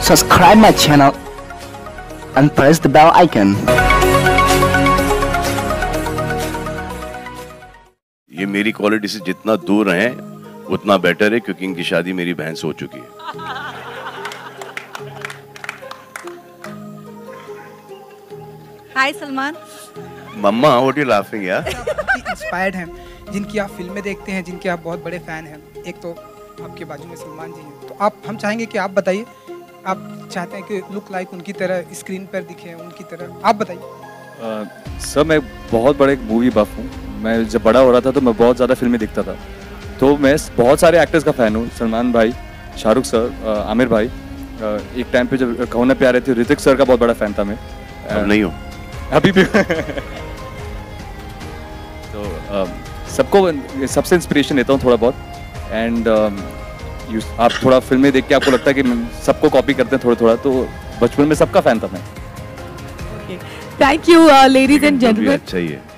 subscribe my channel and press the bell icon. ये मेरी quality से जितना दूर हैं उतना बेटर है, क्योंकि इनकी शादी मेरी बहन से हो चुकी है। Hi Salman. Mama what you laughing यार? इंस्पायर्ड हैं, जिनकी आप फिल्में देखते हैं, जिनके आप बहुत बड़े फैन हैं। एक तो आपके बाजू में सलमान जी हैं, तो आप हम चाहेंगे कि आप बताइए, आप चाहते हैं कि लुक लाइक उनकी तरह स्क्रीन पर दिखे, उनकी तरह, आप बताइए। सर मैं बहुत बड़े मूवी बफ हूँ। मैं जब बड़ा हो रहा था तो मैं बहुत ज़्यादा फिल्में देखता था, तो मैं बहुत सारे एक्टर्स का फ़ैन हूँ। सलमान भाई, शाहरुख सर, आमिर भाई। एक टाइम पे जब कहो ना प्यारे थे, ऋतिक सर का बहुत बड़ा फ़ैन था मैं। अब नहीं हो? अभी भी। तो सबको सबसे इंस्पिरेशन लेता हूँ थोड़ा बहुत। एंड आप थोड़ा फिल्में देख के आपको लगता है कि सबको कॉपी करते हैं थोड़ा थोड़ा, तो बचपन में सबका फ़ैन था मैं। Thank you ladies and gentleman. अच्छा ही है।